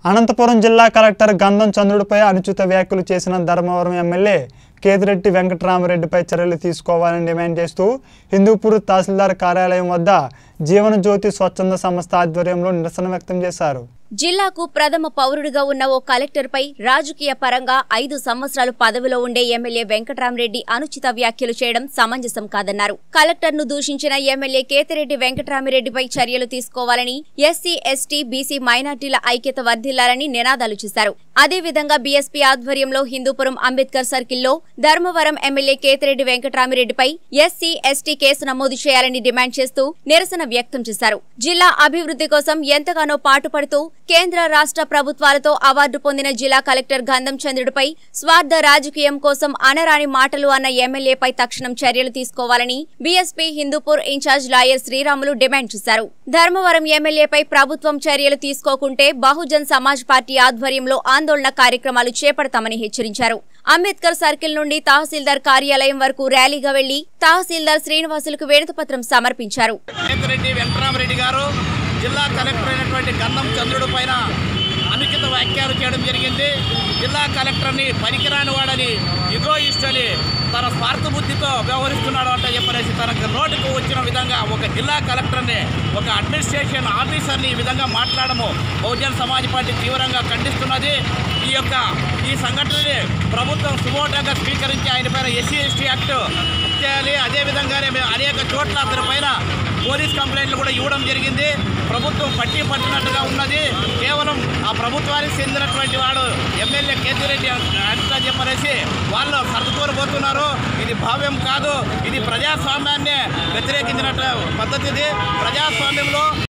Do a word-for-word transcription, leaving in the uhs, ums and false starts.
అనంతపురం జిల్లా కలెక్టర్ గంధం చంద్రుడిపై అనుచిత వ్యాఖ్యలు చేసిన ధర్మవరం ఎమ్మెల్యే కేతిరెడ్డి వెంకటరామరెడ్డిపై చర్యలు తీసుకోవాలని డిమాండ్ చేస్తూ హిందూపూర్ తహసీల్దార్ కార్యాలయం వద్ద జీవన జ్యోతి స్వచ్ఛంద సంస్థ ఆధ్వర్యంలో నిరసన వ్యక్తం చేశారు. జిల్లాకు ప్రథమ పౌరుడిగా ఉన్న ఓ కలెక్టర్పై రాజకీయ పరంగా ఐదు సంవత్సరాలు పదవిలో ఉండే ఎమ్మెల్యే వెంకటరామరెడ్డి అనుచిత వ్యాఖ్యలు చేయడం సమంజసం కాదన్నారు. కలెక్టర్ను దూషించిన ఎమ్మెల్యే కేతిరెడ్డి వెంకటరామరెడ్డిపై చర్యలు తీసుకోవాలని, ఎస్సీ ఎస్టీ బీసీ మైనార్టీల ఐక్యత వర్ధిల్లాలని నినాదాలు చేశారు. అదేవిధంగా బీఎస్పీ ఆధ్వర్యంలో హిందూపురం అంబేద్కర్ సర్కిల్లో ధర్మవరం ఎమ్మెల్యే కేతిరెడ్డి వెంకటరామరెడ్డిపై ఎస్సీ ఎస్టీ కేసు నమోదు చేయాలని డిమాండ్ చేస్తూ నిరసన వ్యక్తం చేశారు. జిల్లా అభివృద్ధి కోసం ఎంతగానో పాటుపడుతూ కేంద్ర రాష్ట్ర ప్రభుత్వాలతో అవార్డు పొందిన జిల్లా కలెక్టర్ గంధం చంద్రుడిపై స్వార్థ రాజకీయం కోసం అనరాని మాటలు అన్న ఎమ్మెల్యేపై తక్షణం చర్యలు తీసుకోవాలని BSP Hindupur in charge lawyer Sriramulu demand చేశారు. ధర్మవరం ఎమ్మెల్యేపై ప్రభుత్వం చర్యలు తీసుకోకుంటే బహుజన్ సమాజ్ పార్టీ ఆధ్వర్యంలో ఆందోళన కార్యక్రమాలు చేపడతామని హెచ్చరించారు. అంబేద్కర్ సర్కిల్ నుండి తహసీల్దార్ కార్యాలయం వరకు ర్యాలీగా వెళ్లి తహసీల్దార్ శ్రీనివాసులకు వినతిపత్రం సమర్పించారు. జిల్లా కలెక్టర్ అయినటువంటి గంధం చంద్రుడు పైన అనుచిత వ్యాఖ్యలు చేయడం జరిగింది. జిల్లా కలెక్టర్ని పనికిరాని వాడని, ఇగోయిస్ట్ అని, తన స్వార్థ బుద్ధితో వ్యవహరిస్తున్నాడు అంటే చెప్పనేసి తనకు నోటికి వచ్చిన విధంగా ఒక జిల్లా కలెక్టర్ని, ఒక అడ్మినిస్ట్రేషన్ ఆఫీసర్ని ఈ విధంగా మాట్లాడము బహుజన్ సమాజ్ పార్టీ తీవ్రంగా ఖండిస్తున్నది. ఈ యొక్క ఈ సంఘటనని ప్రభుత్వం సుమోటోగా స్వీకరించి ఆయన పైన ఎస్సీ ఎస్టీ యాక్ట్ చేయాలి. అదేవిధంగానే మేము అనేక చోట్ల అతని పైన పోలీస్ కంప్లైంట్లు కూడా ఇవ్వడం జరిగింది. ప్రభుత్వం పట్టి పట్టినట్టుగా ఉన్నది. కేవలం ఆ ప్రభుత్వానికి చెందినటువంటి వాడు ఎమ్మెల్యే కేతిరెడ్డి అంతా చెప్పనేసి వాళ్ళు సర్దుకోరబోతున్నారు. ఇది భావ్యం కాదు. ఇది ప్రజాస్వామ్యాన్ని వ్యతిరేకించినట్టు పద్ధతి. ప్రజాస్వామ్యంలో